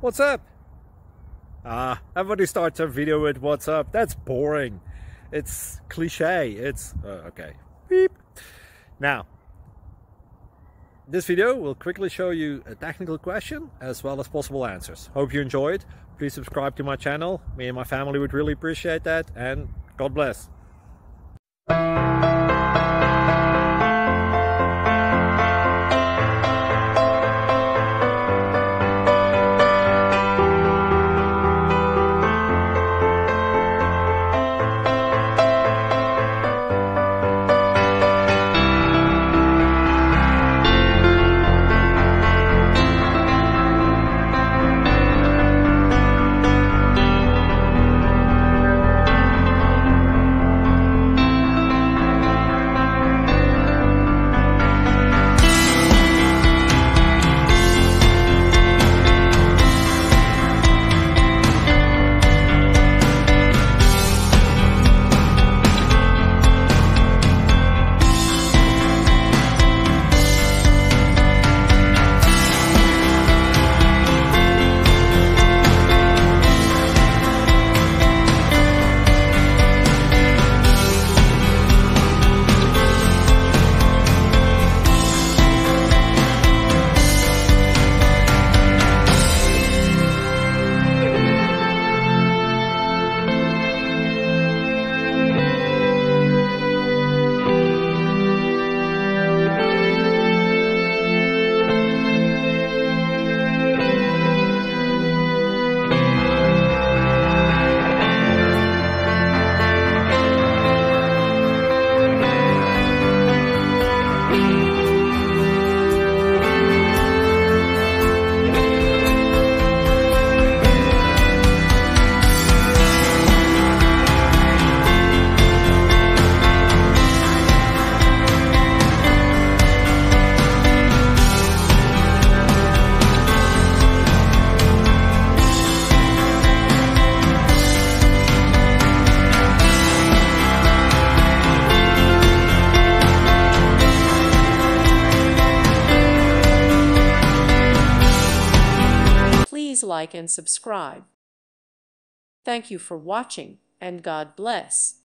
What's up? Everybody starts a video with what's up. That's boring. It's cliche. It's okay. Beep. Now, this video will quickly show you a technical question as well as possible answers. Hope you enjoyed. Please subscribe to my channel. Me and my family would really appreciate that, and God bless. Please like and subscribe. Thank you for watching, and God bless.